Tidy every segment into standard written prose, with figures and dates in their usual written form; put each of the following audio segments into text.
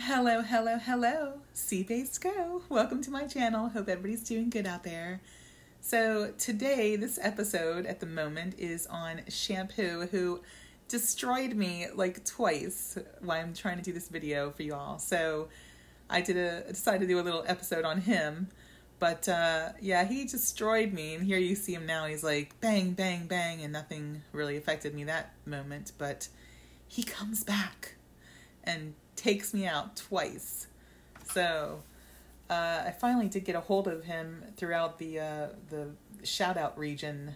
Hello, hello, hello, Sea-Based Go. Welcome to my channel. Hope everybody's doing good out there. So today, this episode at the moment is on Shampoo, who destroyed me like twice while I'm trying to do this video for you all. So I decided to do a little episode on him. But yeah, he destroyed me, and here you see him now. He's like bang, bang, bang, and nothing really affected me that moment. But he comes back and takes me out twice. So I finally did get a hold of him throughout the shout out region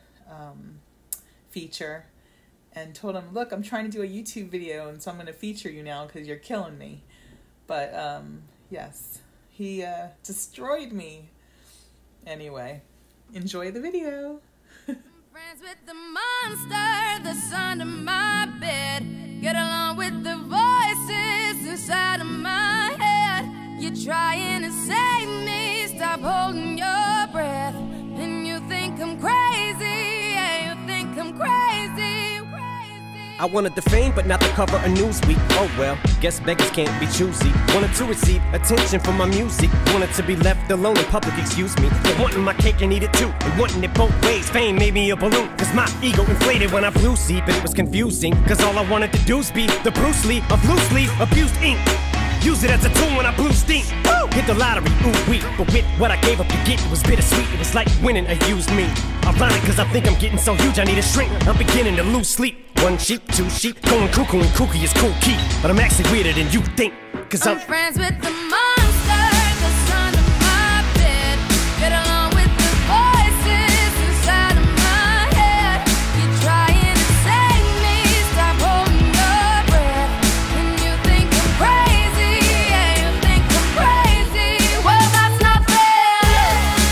feature, and told him, look, I'm trying to do a YouTube video, and so I'm going to feature you now because you're killing me. But yes, he destroyed me. Anyway, enjoy the video. Friends with the monster that's under my bed. Get along with the voices inside of my head. You're trying to save me, stop holding your breath. And you think I'm crazy, yeah, you think I'm crazy. I wanted the fame, but not the cover of Newsweek. Oh well, guess beggars can't be choosy. Wanted to receive attention from my music. Wanted to be left alone in public, excuse me. But wanting my cake and eat it too, and wanting it both ways. Fame made me a balloon, cause my ego inflated when I flew see. But it was confusing, cause all I wanted to do was be the Bruce Lee of loose leaf abused ink. Use it as a tool when I blew steam. Woo! Hit the lottery, ooh wee. But with what I gave up to get, it was bittersweet. It was like winning a used me. Ironic, cause I think I'm getting so huge I need a shrink. I'm beginning to lose sleep. One sheep, two sheep, going cuckoo, and kooky is cool key. But I'm actually weirder than you think, cause I'm friends with the monster that's under my bed. Get along with the voices inside of my head. You're trying to save me, stop holding your breath. And you think I'm crazy, yeah, you think I'm crazy. Well, that's not fair.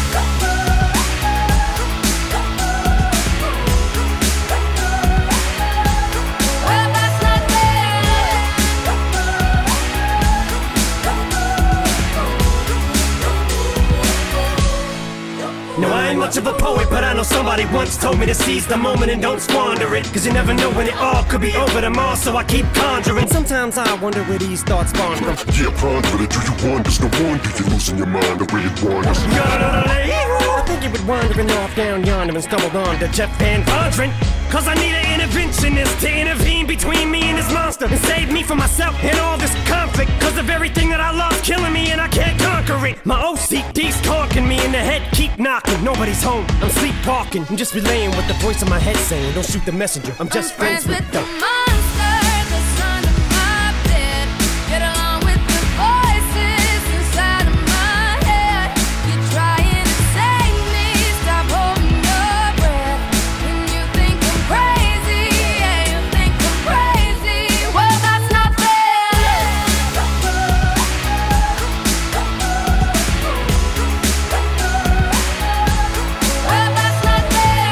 Well, that's not No, I ain't much of a poet, but I know somebody once told me to seize the moment and don't squander it. Cause you never know when it all could be over tomorrow, so I keep conjuring. Sometimes I wonder where these thoughts spawn from. Yeah, ponder it, do you wonder? No wonder you're losing your mind the way it wanders. I think you were wandering off down yonder and stumbled on to Jeff Van Vondren. Cause I need an interventionist to intervene between me and this monster and save me from myself and all this conflict. Cause of everything that I love killing me and I can't conquer it. My OCD's conking me in the head, keep knocking. Nobody's home, I'm sleepwalking. I'm just relaying what the voice in my head saying. Don't shoot the messenger, I'm just friends with the monster that's under my bed. Get along with the voices inside of my head. You're trying to save me, stop holding your breath. And you think I'm crazy, yeah, you think I'm crazy. Well, that's not fair. Well, that's not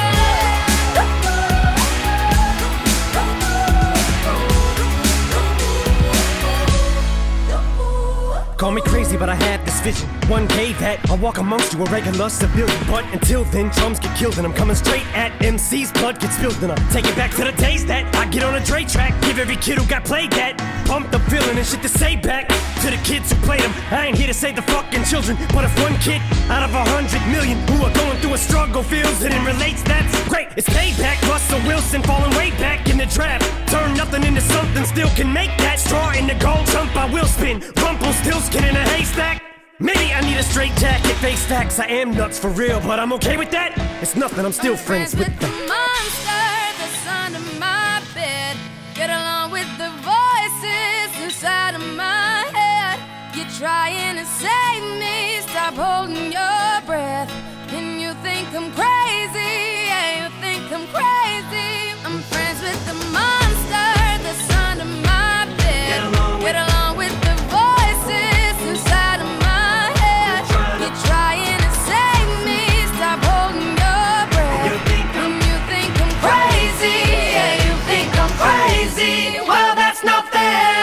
Call me crazy, but I had this vision. One day that I'll walk amongst you, a regular civilian. But until then, drums get killed and I'm coming straight at MC's blood gets spilled. And I take it back to the days that I get on a Dre track. Give every kid who got played that pumped up feeling and shit to say back to the kids who played them. I ain't here to save the fucking children, but if one kid out of 100 million who are going through a struggle feels it and relates, that's great. It's payback. Russell Wilson falling way back in the draft. Turn nothing into something, still can make that. Straw in the gold jump, I will spin. Rumpelstiltskin in a haystack. Maybe I need a straight jacket, face facts. I am nuts for real, but I'm okay with that. It's nothing, I'm still friends with the monster that's under my bed. Get along with the voices inside of my head. You're trying to save me, stop holding your breath. And you think I'm crazy, yeah, you think I'm crazy. I'm friends with the monster that's under my bed. Get along with the voices inside of my head. You're trying to save me, stop holding your breath. And you think I'm crazy, yeah, you think I'm crazy. Well, that's not fair.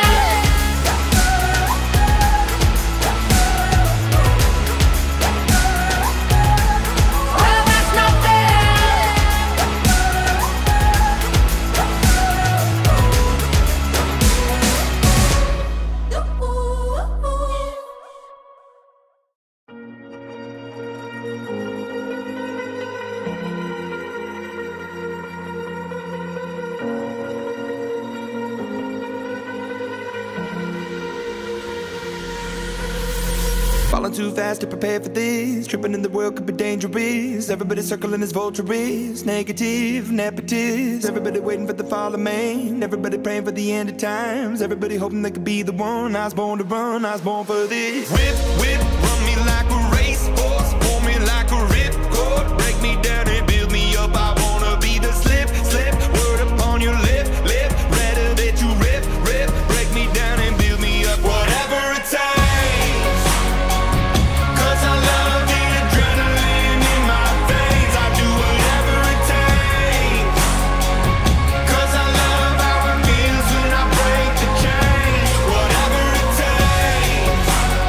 falling too fast to prepare for this. Tripping in the world could be dangerous. Everybody circling as vultures. Negative, nepotist. Everybody waiting for the fall of man. Everybody praying for the end of times. Everybody hoping they could be the one. I was born to run, I was born for this. Whip, whip, run me like a racehorse. Pull me like a ripcord. Break me down and build me up. I wanna be the slip, slip. Word upon your lip, lip. Rather that you rip, rip. Break me down and build me up. Whatever it takes. 'Cause I love the adrenaline in my veins. I do whatever it takes. 'Cause I love how it feels when I break the chains. Whatever it takes.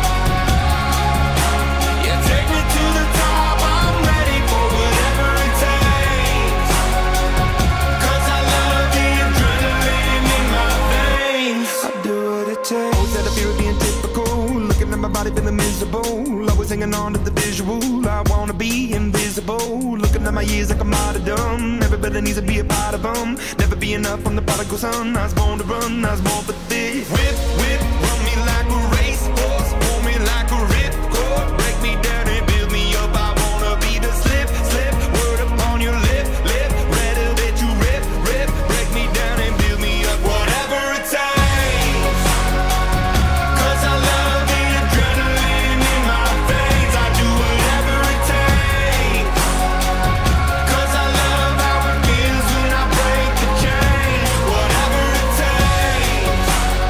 Yeah, take me to the top. I'm ready for whatever it takes. 'Cause I love the adrenaline in my veins. I do what it takes. Always had a fear of being typical. Looking at my body feeling miserable. Always hanging on to the visual. I wanna be invisible. Looking at my years like a martyrdom. Everybody needs to be a part of them. Never be enough from the prodigal son. I was born to run, I was born for this. Whip, whip, run me like a racehorse. Pull me like a ripcord. Break me down and build me up. I wanna be the slip, slip. Word upon your lip, lip. Rather that you rip, rip. Break me down and build me up. Whatever it takes. 'Cause I love the adrenaline in my veins. I do whatever it takes. 'Cause I love how it feels when I break the chains. Whatever it takes.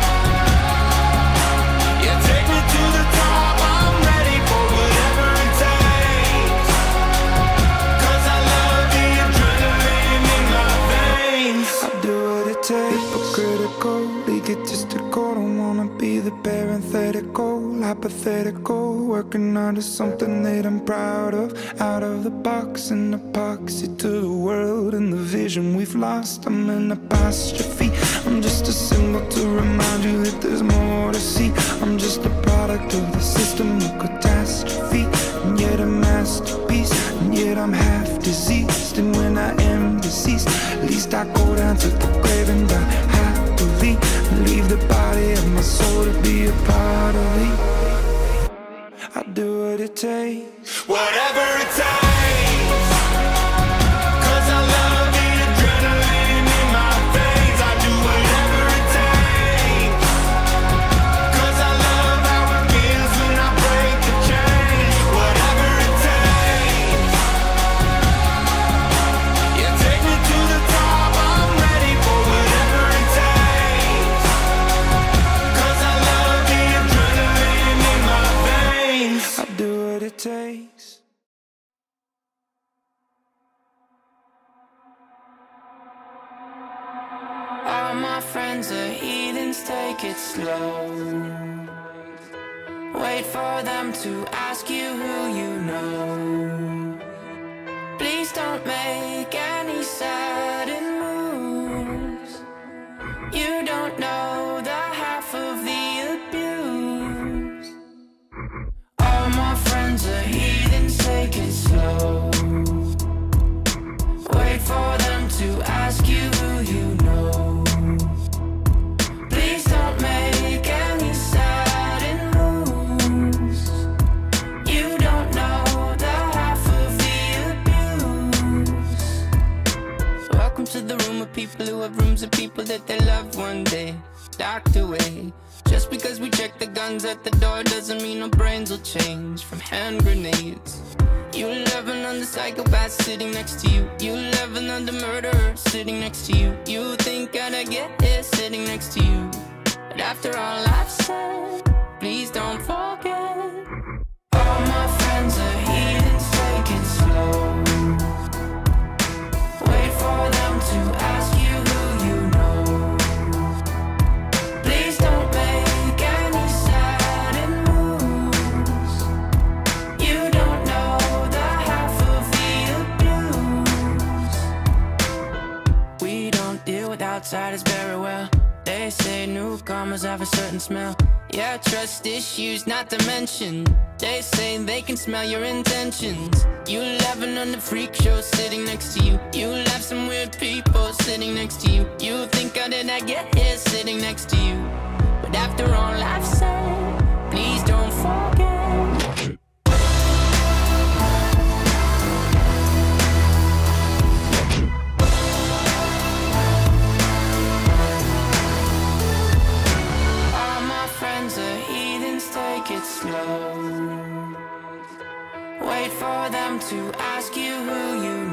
Yeah, take me to the top. I'm ready for whatever it takes. 'Cause I love the adrenaline in my veins. I do what it takes. Hypocritical, egotistical. Don't wanna be the parenthetical, hypothetical. Working onto something that I'm proud of. Out of the box, an epoxy to the world and the vision we've lost. I'm an apostrophe. I'm just a symbol to remind you that there's more to see. I'm just a product of the system of catastrophe. And yet a masterpiece. And yet I'm half diseased. And when I am deceased, at least I go down to the grave and die happily. Leave the body of my soul to be a part of me. I do what it takes. Whatever it takes. 'Cause I love the adrenaline in my veins. I do whatever it takes. 'Cause I love how it feels when I break the chains. Whatever it takes. Yeah, take me to the top. I'm ready for whatever it takes. 'Cause I love the adrenaline in my veins. I do what it takes. All my friends are heathens, take it slow. Wait for them to ask you who you know. Please don't make any sudden moves. You don't know the half of the abuse. All my friends are heathens, take it slow. Wait for them to ask you who you know. Please don't make any sudden moves. You don't know the half of the abuse. Welcome to the room of people who have rooms of people that they love one day docked away. Just because we check the guns at the door doesn't mean our brains will change from hand grenades. You love another psychopath sitting next to you. You love another murderer sitting next to you. You think I'd get here sitting next to you. But after all I've said, please don't forget. All my friends are heathens, take it slow. Wait for them to ask you who you know. Please don't make any sudden moves. You don't know the half of the abuse. We don't deal with outsiders very well. They say newcomers have a certain smell. Yeah, trust issues not to mention. They say they can smell your intentions. You laughing on the freak show sitting next to you. You laugh some weird people sitting next to you. You think how did I get here sitting next to you? But after all I've said, please don't forget. take it slow. Wait for them to ask you who you